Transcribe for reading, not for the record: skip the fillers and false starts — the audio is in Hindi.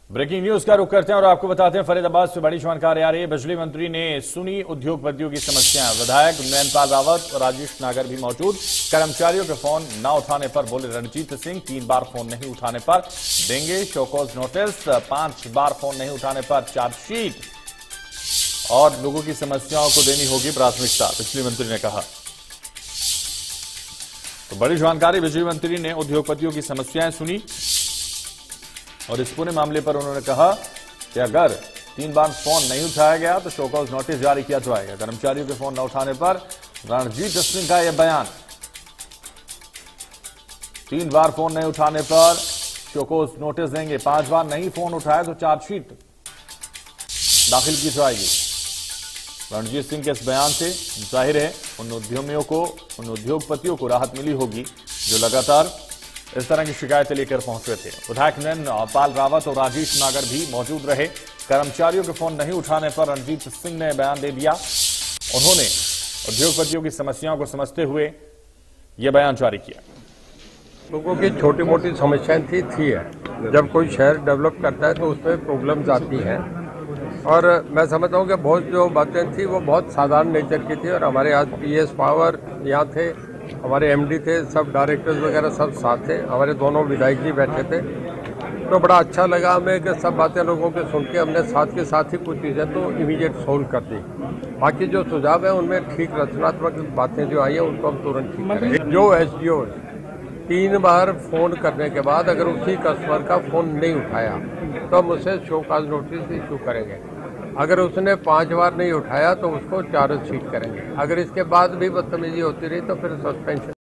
ब्रेकिंग न्यूज का रुख करते हैं और आपको बताते हैं फरीदाबाद से बड़ी जानकारी आ रही है। बिजली मंत्री ने सुनी उद्योगपतियों की समस्याएं। विधायक नयनपाल रावत और राजेश नागर भी मौजूद। कर्मचारियों के फोन न उठाने पर बोले रणजीत सिंह, 3 बार फोन नहीं उठाने पर देंगे शोकॉज नोटिस, 5 बार फोन नहीं उठाने पर चार्जशीट और लोगों की समस्याओं को देनी होगी प्राथमिकता, बिजली मंत्री ने कहा। तो बड़ी जानकारी, बिजली मंत्री ने उद्योगपतियों की समस्याएं सुनी और इस पूरे मामले पर उन्होंने कहा कि अगर 3 बार फोन नहीं उठाया गया तो शोकॉज नोटिस जारी किया जाएगा। कर्मचारियों के फोन न उठाने पर रणजीत सिंह का यह बयान। 3 बार फोन नहीं उठाने पर शोकॉज नोटिस देंगे, 5 बार नहीं फोन उठाया तो चार्जशीट दाखिल की जाएगी। रणजीत सिंह के इस बयान से जाहिर है उन उद्यमियों को, उन उद्योगपतियों को राहत मिली होगी जो लगातार इस तरह की शिकायतें लेकर पहुंचे थे। विधायक नयनपाल रावत और राजेश नागर भी मौजूद रहे। कर्मचारियों के फोन नहीं उठाने पर रणजीत सिंह ने बयान दे दिया। उन्होंने उद्योगपतियों की समस्याओं को समझते हुए यह बयान जारी किया। लोगों की छोटी मोटी समस्याएं थी है। जब कोई शहर डेवलप करता है तो उसमें प्रॉब्लम्स आती हैं और मैं समझता हूँ कि बहुत जो बातें थी वो बहुत साधारण नेचर की थी। और हमारे आज पीएस पावर यहाँ थे, हमारे एमडी थे, सब डायरेक्टर्स वगैरह सब साथ थे, हमारे दोनों विधायक जी बैठे थे। तो बड़ा अच्छा लगा हमें कि सब बातें लोगों के सुन के हमने साथ के साथ ही कुछ चीज़ें तो इमीडिएट सोल्व कर दी। बाकी जो सुझाव है उनमें ठीक रचनात्मक बातें जो आई हैं उनको हम तुरंत ठीक करेंगे। जो एसडीओ 3 बार फोन करने के बाद अगर उसी कस्टमर का फोन नहीं उठाया तो हम उसे शोकॉज नोटिस इशू करेंगे। अगर उसने 5 बार नहीं उठाया तो उसको चार्जशीट करेंगे। अगर इसके बाद भी बदतमीजी होती रही तो फिर सस्पेंशन